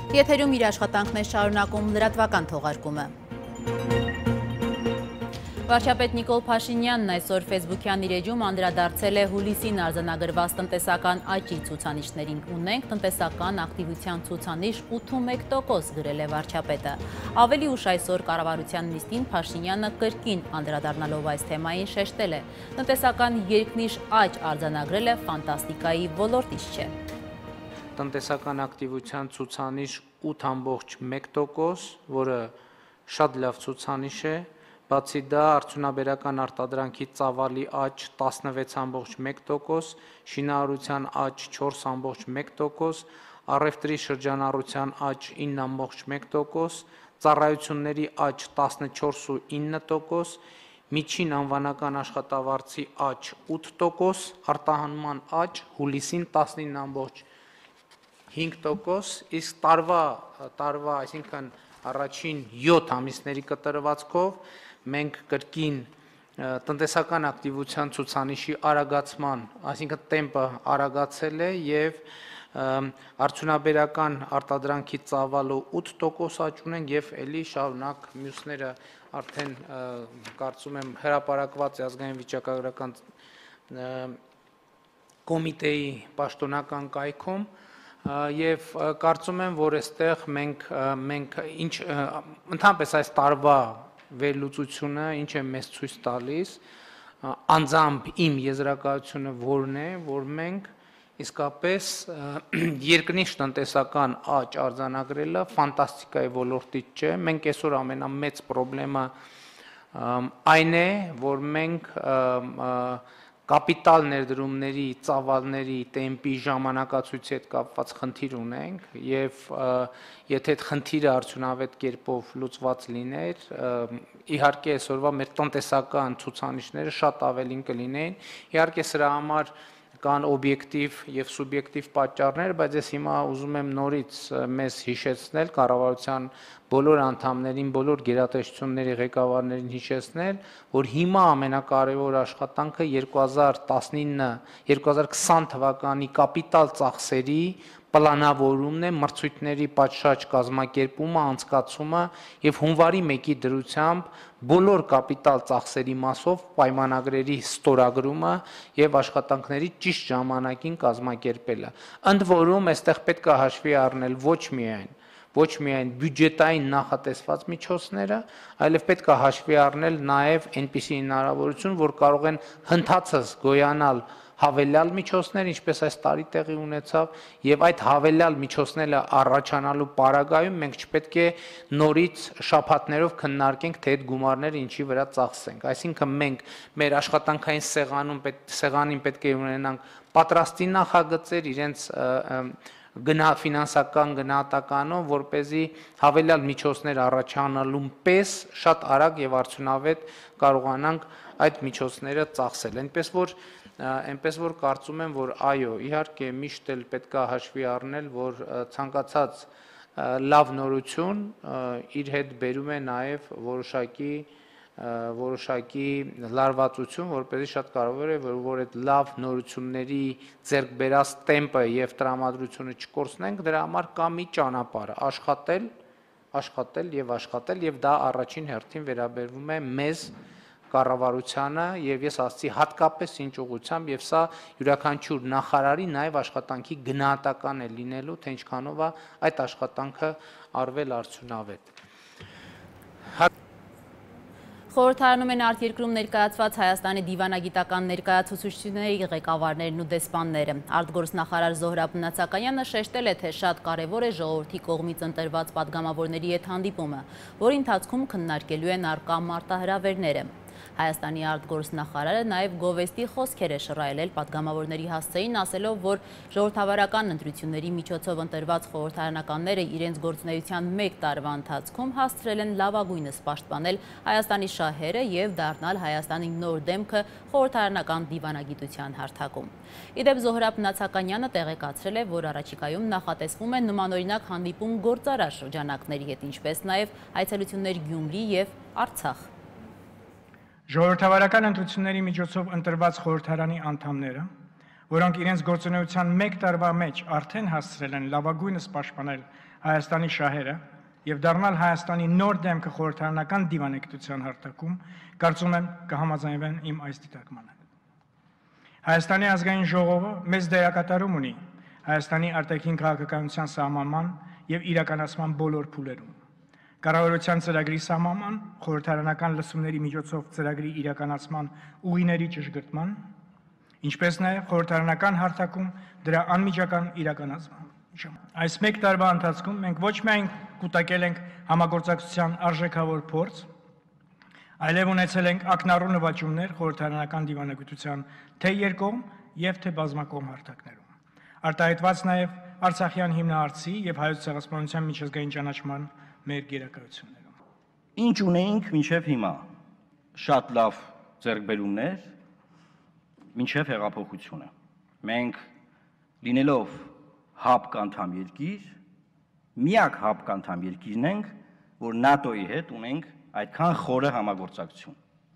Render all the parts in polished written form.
Եթերում իր աշխատանքն է շարունակում լրատվական թողարկումը։ Վարչապետ Նիկոլ Փաշինյանն այսօր Facebook-յան իր էջում անդրադարձել է հուլիսին արձանագրված տնտեսական աճի ցուցանիշներին։ Ունենք տնտեսական ակտիվության ցուցանիշ 81% գրել է վարչապետը։ Ավելի ուշ այսօր կառավարության նիստին Փաշինյանը կրկին անդրադառնալով այս թեմային շեշտել է. տնտեսական երկնիշ աճ արձանագրելը ֆանտաստիկայի ոլորտից չէ։ Տնտեսական ակտիվության ցուցանիշ 8.1%, որը շատ լավ ցուցանիշ է։ Բացի դա արդյունաբերական արտադրանքի ծավալի աճ 16.1%, շինարարության աճ 4.1%, առևտրի շրջանառության աճ 9.1%, ծառայությունների աճ 14.9%, միջին անվանական աշխատավարձի աճ 8%, արտահանման աճ հուլիսին 19.5%, իսկ տարվա, այսինքն առաջին 7 ամիսների կտրվածքով մենք կրկին տնտեսական ակտիվության ցուցանիշի արագացման, այսինքն տեմպը արագացել է եւ արդյունաբերական արտադրանքի ծավալը 8% աճ ունենք եւ ելի շարունակ մյուսները արդեն կարծում եմ հրապարակված է ազգային վիճակագրական կոմիտեի պաշտոնական կայքում եւ կարծում եմ, որ այստեղ մենք ինչ ընդհանրապես այս տարվա վերլուծությունը ինչ է մեզ ցույց տալիս, անձամբ իմ եզրակացությունը որն է, որ մենք իսկապես երկնիշ տնտեսական աճ արձանագրելը ֆանտաստիկայի ոլորտից չէ, մենք այսօր ամենամեծ խնդրեմը այն է, որ մենք կապիտալ ներդրումների ծավալների տեմպի ժամանակացույցի հետ կապված խնդիր ունենք եւ եթե այդ խնդիրը արդյունավետ կերպով լուծված լիներ, իհարկե այսօրվա մեր տնտեսական ցուցանիշները շատ ավելին կլինեին, իհարկե սրա համար կան օբյեկտիվ եւ սուբյեկտիվ պատճառներ, բայց ես հիմա ուզում եմ նորից մեզ հիշեցնել կառավարության բոլոր անդամներին, բոլոր գերատեսչությունների ղեկավարներին հիշեցնել, որ հիմա ամենակարևոր աշխատանքը 2019-2020 թվականի կապիտալ ծախսերի պլանավորումն է, մրցույթների պատշաճ կազմակերպումը, անցկացումը եւ հունվարի 1-ի դրությամբ բոլոր կապիտալ ծախսերի մասով պայմանագրերի ստորագրումը եւ աշխատանքների ճիշտ ժամանակին կազմակերպելը։ Ընդ որում, այստեղ պետք է հաշվի առնել ոչ միայն բյուջետային նախատեսված միջոցները, այլև պետք է հաշվի առնել նաեւ այնպիսի հնարավորություն, որ կարող են հնդածս գոյանալ հավելյալ միջոցներ, ինչպես այս տարի տեղի ունեցավ, եւ այդ հավելյալ միջոցները առաջանալու պարագայում մենք չպետք է նորից շաբաթներով քննարկենք, թե այդ գումարները ինչի վրա ծախսենք։ Այսինքն մենք մեր աշխատանքային սեղանին պետք է ունենանք պատրաստի նախագծեր իրենց ֆինանսական գնահատականով, որպեսզի հավելյալ միջոցներ առաջանալուն պես շատ արագ եւ արդյունավետ կարողանանք այդ միջոցները ծախսել։ Այնպես որ կարծում եմ, որ այո, իհարկե միշտ էլ պետք է հաշվի առնել, որ ցանկացած լավ նորություն իր հետ բերում է նաև որոշակի լարվածություն, որպեսզի շատ կարևոր է, որ այդ լավ նորությունների ձեռք բերած տեմպը եւ տրամադրությունը չկորցնենք, դրա համար կա մի ճանապարհ՝ աշխատել եւ դա առաջին հերթին վերաբերվում է մեզ կառավարությանը եւ ես ասացի հատկապես ինչ ուղղությամբ եւ սա յուրաքանչյուր նախարարի նաեւ աշխատանքի գնահատական է լինելու, թե ինչքանով է այդ աշխատանքը արվել արդյունավետ։ Խորհրդարանում են արտերկրում ներկայացված Հայաստանի դիվանագիտական ներկայացուցիչների ղեկավարներն ու դեսպանները։ Արտգործնախարար Զոհրաբ Նացականյանը շեշտել է, թե շատ կարևոր է ժողովրդի կողմից ընտրված պատգամավորների հետ հանդիպումը, որի ընթացքում քննարկելու են առկա մարտահրավերները։ Հայաստանի արտգործնախարարը նաև գովեստի խոսքեր է շռայլել պատգամավորների հասցեին, ասելով, որ ժողովրդավարական ընտրությունների միջոցով ընտրված խորհրդարանականները իրենց գործունեության 1 տարվա ընթացքում հասցրել են լավագույնս պաշտպանել Հայաստանի շահերը եւ դառնալ Հայաստանի նոր դեմքը խորհրդարանական դիվանագիտության հարթակում։ Իդեպ Զոհրաբ Նացականյանը տեղեկացրել է, որ առաջիկայում նախատեսվում է նմանօրինակ հանդիպում գործարար շրջանակների հետ, ինչպես նաև այցելություններ Գյումրի եւ Արցախ։ Ժողովրդավարական ընտրությունների միջոցով ընտրված խորհրդարանի անդամները, որոնք իրենց գործունեության 1 տարվա մեջ արդեն հասցրել են լավագույնս պաշտպանել Հայաստանի շահերը եւ դառնալ Հայաստանի նոր դեմքը խորհրդարանական դիվանագիտության հարթակում, կարծում եմ կհամաձայնվեն իմ այս դիտարկմանը։ Հայաստանի ազգային ժողովը մեծ դերակատարում ունի Հայաստանի արտաքին քաղաքականության սահմանման եւ իրականացման բոլոր փուլերում։ Կառավարության ծրագրի սահմանման, խորհրդարանական լսումների միջոցով ծրագրի իրականացման ուղիների ճշգրտման, ինչպես նաև խորհրդարանական հարթակում դրա անմիջական իրականացման։ Այս մեկ տարվա ընթացքում մենք ոչ միայն կուտակել ենք համագործակցության արժեքավոր փորձ, այլև ունեցել ենք ակնառու նվաճումներ խորհրդարանական դիվանագիտության թե երկկողմ եւ թե բազմակողմ հարթակներում։ Արտահայտված նաև Արցախյան հիմնահարցի եւ հայոց ցեղասպանության միջազգային ճանաչման մեր գերակայություններում։ Ինչ ունեինք մինչև հիմա, շատ լավ ձեռքբերումներ, մինչև հեղափոխությունը։ Մենք լինելով ՀԱՊԿ անդամ երկիր, միակ ՀԱՊԿ անդամ երկիրն ենք, որ ՆԱՏՕ-ի հետ ունենք այդքան խորը համագործակցություն։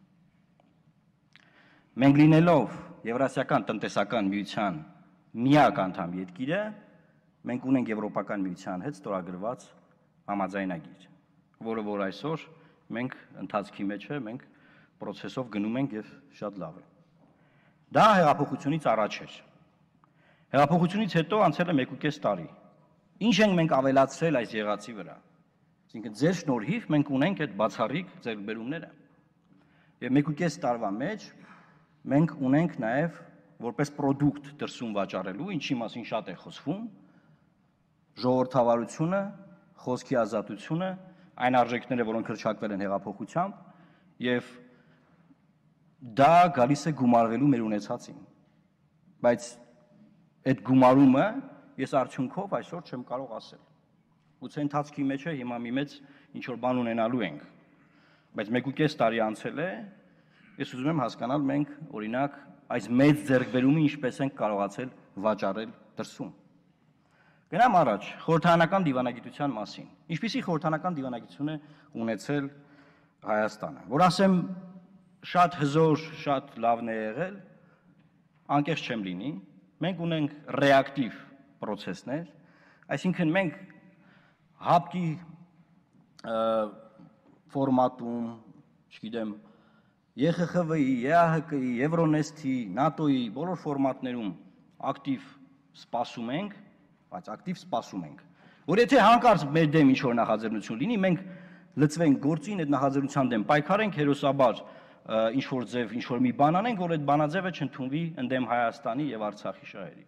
Մենք լինելով Եվրասիական տնտեսական միության միակ անդամ երկիրը, մենք ունենք Եվրոպական միության հետ ստորագրված համաձայնագիր, որը որ այսօր մենք ընթացքի մեջ է, մենք process-ով գնում ենք եւ շատ լավ է։ Դա հեղափոխությունից առաջ էր։ Հեղափոխությունից հետո անցել է 1.5 տարի։ Ինչ ենք մենք ավելացրել այս եղածի վրա։ Այսինքն ձեր շնորհիվ մենք ունենք այդ բացառիկ ձեռքբերումները։ Եվ 1.5 տարվա մեջ մենք ունենք նաև որպես product դրսում վաճառելու, ինչի մասին շատ է խոսվում, ժողովրդավարությունը, խոսքի ազատությունը, այն արժեքները, որոնք հռչակվել են հեղափոխությամբ, եւ դա գալիս է գումարվելու մեր ունեցածին։ Բայց այդ գումարումը ես արդյունքով այսօր չեմ կարող ասել։ Գուցե ընթացքի մեջ է հիմա մի մեծ ինչ որ բան ունենալու ենք, բայց 1.5 տարի անցել է, ես ուզում եմ հասկանալ մենք օրինակ այս մեծ ձեռքբերումը ինչպես ենք կարողացել վաճառել դրսում։ Գնամ առաջ խորհրդարանական դիվանագիտության մասին։ Ինչպիսի խորհրդարանական դիվանագիտություն է ունեցել Հայաստանը, որ ասեմ շատ հզոր, շատ լավն է եղել, անկեղծ չեմ լինի, մենք ունենք ռեակտիվ process-ներ, այսինքն մենք ՀԱՊԿ-ի ֆորմատում, չգիտեմ, ԵԽԽՎ-ի, ԵԱՀԿ-ի, Եվրոնեստի, ՆԱՏՕ-ի բոլոր ֆորմատներում ակտիվ սպասում ենք, բայց ակտիվ սպասում ենք, որ եթե հանկարծ մեր դեմ ինչ-որ նախաձեռնություն լինի, մենք լծվենք գործին, այդ նախաձեռնության դեմ պայքարենք հերոսաբար ինչ-որ ձև, ինչ-որ մի բան անենք, որ այդ բանաձևը չընդունվի ընդդեմ Հայաստանի եւ Արցախի շահերի։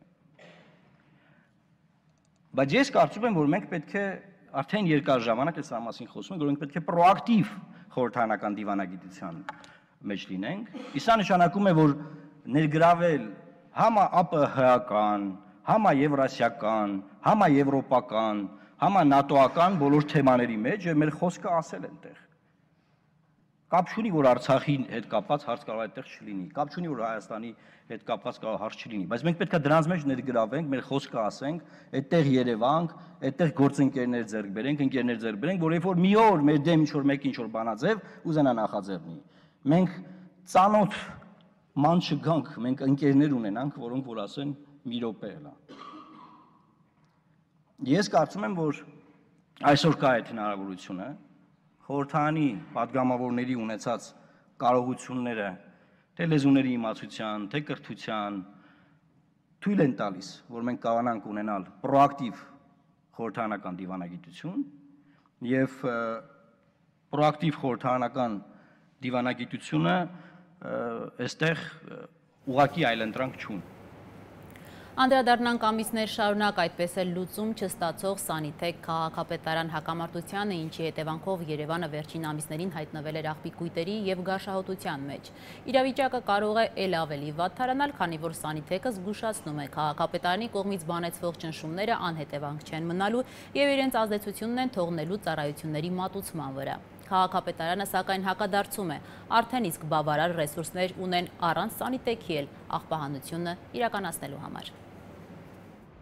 Բայց ես կարծում եմ, որ մենք պետք է արդեն երկար ժամանակ այս մասին խոսում ենք, որ մենք պետք է պրոակտիվ խորհրդարանական դիվանագիտության մեջ լինենք։ Իսկ դա նշանակում է, որ ներգրավել համա-ԱՊՀ-ական, համա-եվրասիական, համա-եվրոպական, համա-նատոական բոլոր թեմաների մեջ եւ մեր խոսքը ասել այնտեղ։ Կապ չունի, որ Արցախի հետ կապված հարց կարող է այդտեղ չլինի, կապ չունի, որ Հայաստանի հետ կապված կարող հարց չլինի, բայց մենք պետք է դրանց մեջ ներգրավենք, մեր խոսքը ասենք, այդտեղ երևանք, այդտեղ գործընկերներ ձեռք բերենք, ընկերներ ձեռք բերենք, որ երբ որ մի օր մեր դեմ ինչ-որ մեկը ինչ-որ բանաձև ուզենա նախաձեռնի, մենք ծանոթ ման չգանք, մենք ընկերներ ունենանք, որոնք որ ասեն մի րոպե էլա։ Ես կարծում եմ, որ այսօր կա այդ հնարավորությունը, խորհրդարանի պատգամավորների ունեցած կարողությունները, թե լեզուների իմացության, թե կրթության, թույլ են տալիս, որ մենք կարողանանք ունենալ պրոակտիվ խորհրդարանական դիվանագիտություն եւ պրոակտիվ խորհրդարանական դիվանագիտությունը այստեղ ուղղակի այլընտրանք չունի։ Անդրադառնանք ամիսներ շարունակ այդպես էլ լուծում չստացող Սանիթեք քաղաքապետարան հակամարտությանը, ինչի հետևանքով Երևանը վերջին ամիսներին հայտնվել էր աղբի կույտերի եւ գաշահոտության մեջ։ Իրավիճակը կարող է ել ավելի վատ դառնալ, քանի որ Սանիթեկը զգուշացնում է քաղաքապետարանի կողմից բանեցվող ճնշումները անհետևանք չեն մնալու եւ իրենց ազդեցությունն են թողնելու ծառայությունների մատուցման վրա։ Քաղաքապետարանը սակայն հակադարձում է, արդեն իսկ բավարար ռեսուրսներ ունեն առանց Սանիթեքի էլ աղբահանությունը իրականացնելու համար։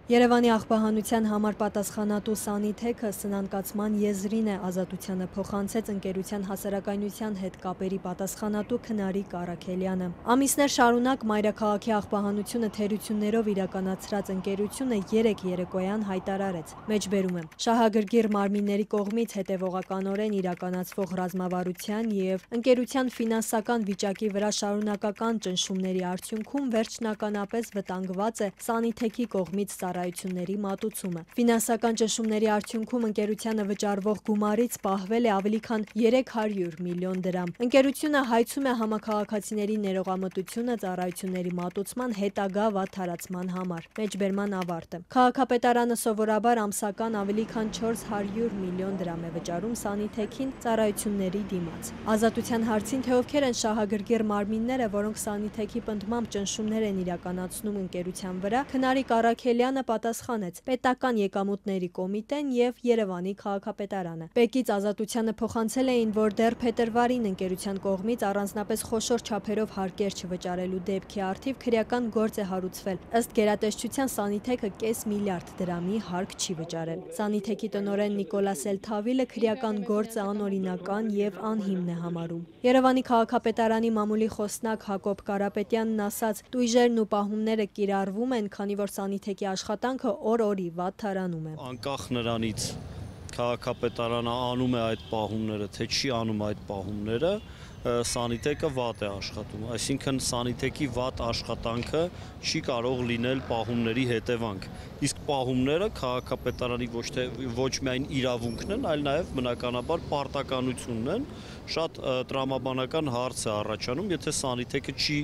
Երևանի աղբահանության համար պատասխանատու Սանիթեքը սնանկացման եզրին է ազատությանը փոխանցեց ընկերության հասարակայնության հետ կապերի պատասխանատու Քնարիկ Առաքելյանը։ Ամիսներ շարունակ մայրաքաղաքի աղբահանությունը թերություններով իրականացրած ընկերությունը 3 երեկոյան հայտարարեց։ Մեջբերում եմ. շահագրգիռ մարմինների կողմից հետևողականորեն իրականացվող ռազմավարության եւ ընկերության ֆինանսական վիճակի վրա շարունակական ճնշումների արդյունքում վերջնականապես վտանգված է Սանիթեքի կողմից ծառայությունների մատուցումը։ Ֆինանսական ճնշումների արդյունքում ընկերությանը վճարվող գումարից պահվել է ավելի քան 300 միլիոն դրամ։ Ընկերությունը հայցում է համաքաղաքացիների ներողամտությունը ծառայությունների մատուցման հետագա վատթարացման համար։ Մեջբերման ավարտը։ Քաղաքապետարանը սովորաբար ամսական ավելի քան 400 միլիոն դրամ է վճարում Սանիթեքին ծառայությունների դիմաց։ Ազատության հարցին, թե ովքեր են շահագրգիռ մարմինները, որոնք Սանիթեքի պնդմամբ ճնշումներ են իրականացնում ընկերության վրա, Քնարիկ Առաքելյանը պատասխանեց. պետական եկամուտների կոմիտեն եւ Երևանի քաղաքապետարանը։ Պեկից ազատությանը փոխանցել էին, որ դեռ փետրվարին ընկերության կողմից առանձնապես խոշոր չափերով հարկեր չվճարելու դեպքի առթիվ քրեական գործ է հարուցվել։ Ըստ գերատեսչության Սանիթեքը կես միլիարդ դրամի հարկ չի վճարել։ Սանիթեքի տնօրեն Նիկոլաս Էլթավիլը քրեական գործը անօրինական եւ անհիմն է համարում։ Երևանի քաղաքապետարանի մամուլի խոսնակ Հակոբ Կարապետյանն ասաց. տույժերն ու պահումները կիրառվում են, քանի որ Սանիթեքի աշխատանքը օր-օրի վատթարանում է։ Անկախ նրանից քաղաքապետարանը անում է այդ պահումները, թե չի անում այդ պահումները, Սանիթեկը վատ է աշխատում, այսինքն Սանիթեկի վատ աշխատանքը չի կարող լինել պահումների հետևանք։ Իսկ պահումները քաղաքապետարանի ոչ միայն իրավունքն են, այլ նաև բնականաբար պարտականությունն են։ Շատ տրամաբանական հարց է առաջանում, եթե Սանիթեկը չի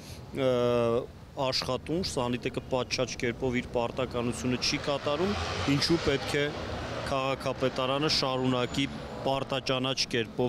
աշխատում, Սանիթեկը պատշաճ կերպով իր պարտականությունը չի կատարում, ինչու պետք է քաղաքապետարանը շարունակի պարտաճանաչ կերպով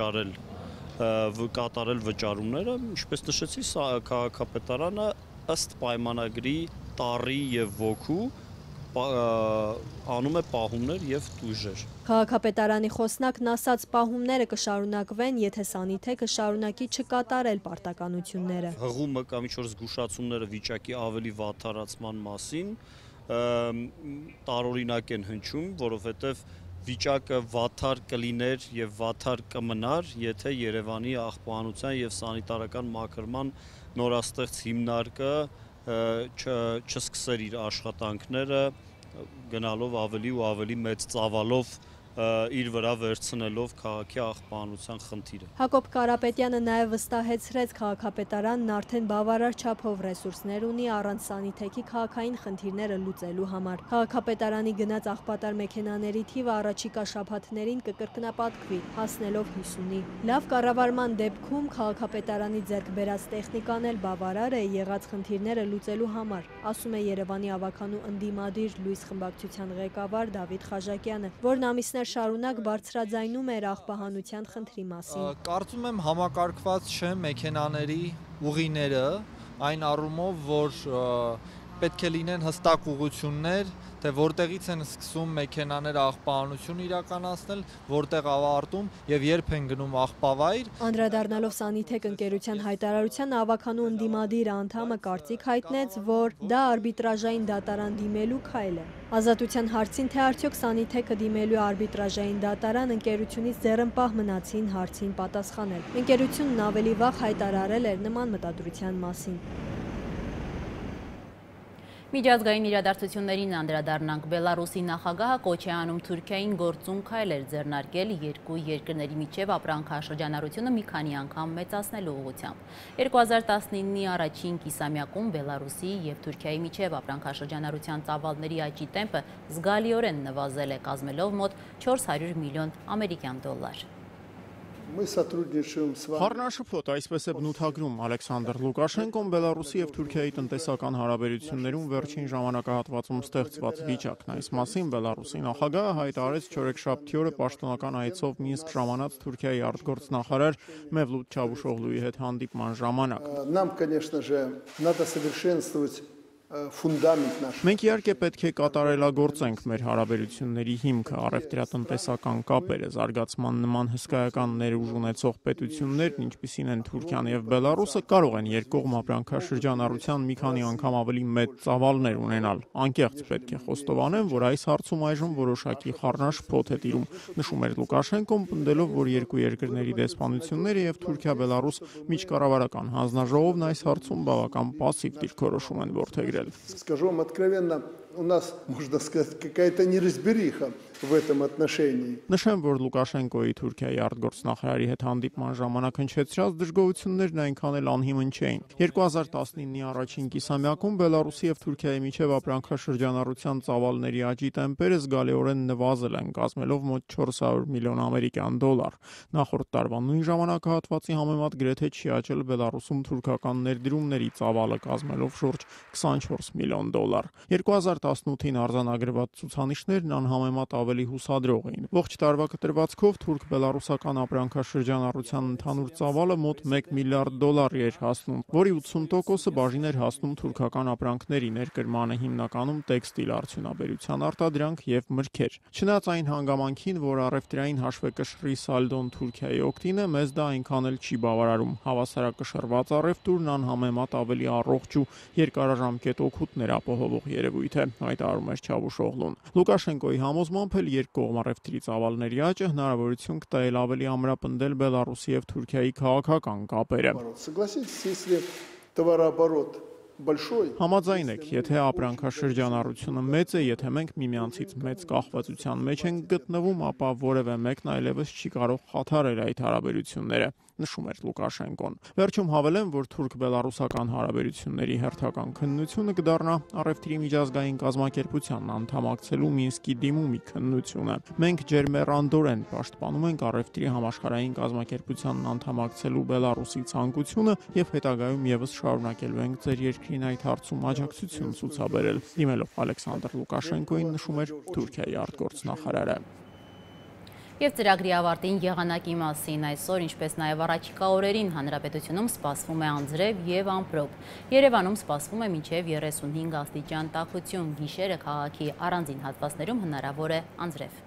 կատարել վճարումները, ինչպես նշեցի, քաղաքապետարանը ըստ պայմանագրի տառի եւ ոգու անում է պահումներ եւ տույժեր։ Քաղաքապետարանի խոսնակն ասաց, պահումները կշարունակվեն, եթե Սանիթեքը շարունակի չկատարել պարտականությունները։ Հղումը կամ ինչ-որ զգուշացումները վիճակի ավելի վատթարացման մասին տարօրինակ են հնչում, որովհետև վիճակը վատթար կլիներ եւ վատթար կմնար, եթե Երևանի աղբահանության եւ սանիտարական մաքրման նորաստեղծ հիմնարկը չսկսեր իր աշխատանքները գնալով ավելի ու ավելի մեծ ծավալով իր վրա վերցնելով քաղաքի աղբահանության խնդիրը։ Հակոբ Կարապետյանը նաև վստահեցրեց, քաղաքապետարանն արդեն բավարար չափով ռեսուրսներ ունի առանց Սանիթեքի քաղաքային խնդիրները լուծելու համար։ Քաղաքապետարանի գնաց աղբատար մեքենաների թիվը առաջիկա շաբաթներին կկրկնապատկվի, հասնելով 50-ի։ Լավ կառավարման դեպքում քաղաքապետարանի ձեռք բերած տեխնիկան էլ բավարար է եղած խնդիրները լուծելու համար, ասում է Երևանի ավականու ընդդիմադիր լույս խմբակցության ղեկավար Դավիթ Խաժակյանը, որն ամիսներ շարունակ բարձրաձայնում էր աղբահանության խնդրի մասին։ Կարծում եմ համակարգված չէ մեքենաների ուղիները, այն առումով, որ պետք է լինեն հստակ ուղղություններ, թե որտեղից են սկսում մեքենաները աղբահանություն իրականացնել, որտեղ ավարտում եւ երբ են գնում աղբավայր։ Անդրադառնալով Սանիթեք ընկերության հայտարարությանը ավականու ընդդիմադիր անդամը կարծիք հայտնեց, որ դա արբիտրաժային դատարան դիմելու քայլ է։ Ազատության հարցին, թե արդյոք Սանիթեքը դիմելու արբիտրաժային դատարան, ընկերությունից ձեռնպահ մնացին հարցին պատասխանել։ Ընկերությունն ավելի վաղ հայտարարել էր նման մտադրության մասին։ Միջազգային իրադարձություններին անդրադառնանք։ Բելարուսի նախագահը կոչ է անում Թուրքիային գործուն քայլեր ձեռնարկել երկու երկրների միջև ապրանքաշրջանառությունը մի քանի անգամ մեծացնելու ուղղությամբ։ 2019-ի առաջին կիսամյակում Բելարուսի եւ Թուրքիայի միջև ապրանքաշրջանառության ծավալների աճի տեմպը զգալիորեն նվազել է, կազմելով մոտ 400 միլիոն ամերիկյան դոլար։ Խառնաշփոթ, այսպես է բնութագրում Ալեքսանդր Լուկաշենկոն Բելարուսի եւ Թուրքիայի տնտեսական հարաբերություններում վերջին ժամանակահատվածում ստեղծված վիճակն։ Այս մասին Բելարուսի նախագահը հայտարարեց չորեքշաբթի օրը պաշտոնական այցով Մինսկ ժամանած Թուրքիայի արտգործնախարար Մևլութ Չավուշօղլուի հետ հանդիպման ժամանակ։ фундамент наш. Մենք իհարկե պետք է կատարելագործենք մեր հարաբերությունների հիմքը, առևտրատնտեսական կապերը, զարգացման նման հսկայական ներուժ ունեցող պետություններն, ինչպիսին են Թուրքիան եւ Բելարուսը, կարող են երկկողմ ապրանքաշրջանառության մի քանի անգամ ավելի մեծ ծավալներ ունենալ։ Անկեղծ պետք է խոստովանեմ, որ այս հարցում այժմ որոշակի խառնաշփոթ է տիրում, նշում էր Լուկաշենկոն, պնդելով, որ երկու երկրների դեսպանությունները եւ Թուրքիա-Բելարուս միջկառավարական հանձնաժողովն այս հարցում բավական пассив դիրքորոշում են որդեգրել. Скажу вам откровенно, у нас, можно сказать, какая-то неразбериха в этом отношении. Նշեմ, որ Լուկաշենկոյի Թուրքիայի արտգործնախարարի հետ հանդիպման ժամանակ հնչեցրած դժգոհություններն այնքան էլ անհիմն չէին։ 2019-ի առաջին կիսամյակում Բելարուսի եւ Թուրքիայի միջև ապրանքաշրջանառության ծավալների աճի տեմպերը զգալիորեն նվազել են, կազմելով մոտ 400 միլիոն ամերիկյան դոլար։ Նախորդ տարվա նույն ժամանակահատվածի համեմատ գրեթե չի աճել Բելարուսում թուրքական ներդրումների ծավալը, կազմելով շուրջ 24 միլիոն դոլար։ 2018-ին արձանագրված ցուցանիշներն անհամեմատ ավելի հուսադրող էին։ Ողջ տարվա կտրվածքով թուրք-բելարուսական ապրանքաշրջանառության ընդհանուր ծավալը մոտ 1 միլիարդ դոլարի էր հասնում, որի 80%-ը բաժին էր հասնում թուրքական ապրանքների, ներկրմանը հիմնականում տեքստիլ արդյունաբերության արտադրանք եւ մրգեր։ Չնայած այն հանգամանքին, որ առևտրային հաշվեկշռի սալդոն Թուրքիայի օգտին է, մեզ դա այնքան էլ չի բավարարում։ Հավասարակշռված առևտուրն անհամեմատ ավելի առողջ ու երկարաժամկետ օգուտներ ապահովող երևույթ է, հայտարարում էր Չավուշօղլուն։ Լուկաշենկոյի համոզմամբ էլ երկկողմ առևտրի ծավալների աճը հնարավորություն կտա էլ ավելի ամրապնդել Բելարուսի եւ Թուրքիայի քաղաքական կապերը։ Согласитесь, если товарооборот большой. Համաձայն եք, եթե ապրանքաշրջանառությունը մեծ է, եթե մենք միմյանցից մեծ կախվածության մեջ ենք գտնվում, ապա որևէ մեկն այլևս չի կարող խաթարել այդ հարաբերությունները, նշում էր Լուկաշենկոն։ Վերջում հավելեմ, որ թուրք-բելարուսական հարաբերությունների հերթական քննությունը կդառնա առևտրի միջազգային կազմակերպությանն անդամակցելու Մինսկի դիմումի քննությունը։ Մենք ջերմեռանդորեն պաշտպանում ենք առևտրի համաշխարհային կազմակերպությանն անդամակցելու Բելարուսի ցանկությունը եւ հետագայում եւս շարունակելու ենք ձեր երկրին այդ հարցում աջակցություն ցուցաբերել։ Դիմելով Ալեքսանդր Լուկաշենկոին, նշում էր Թուրքիայի արտգործնախարարը։ Եվ ծրագրի ավարտին եղանակի մասին այսօր, ինչպես նաև առաջիկա օրերին հանրապետությունում սպասվում է անձրև եւ ամպրոպ։ Երևանում սպասվում է մինչև 35 աստիճան տաքություն, գիշերը քաղաքի առանձին հատվածներում հնարավոր է անձրև։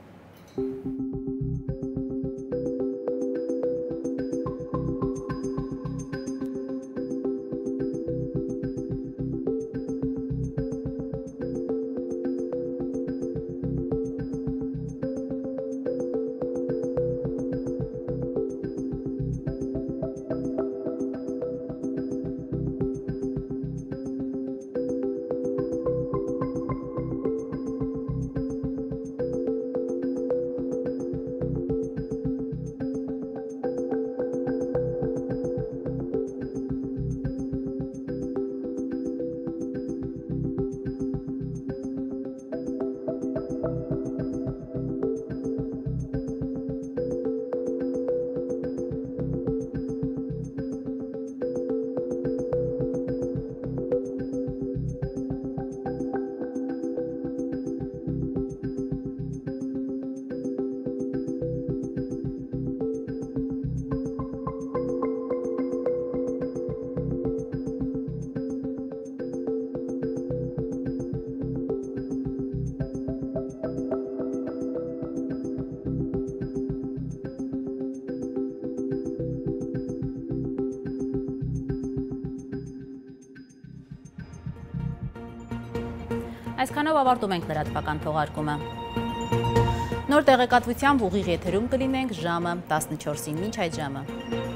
Այսքանով ավարտում ենք լրատվական թողարկումը։ Նոր տեղեկատվությամբ ուղիղ եթերում կլինենք ժամը 14-ին, մինչ այդ ժամը։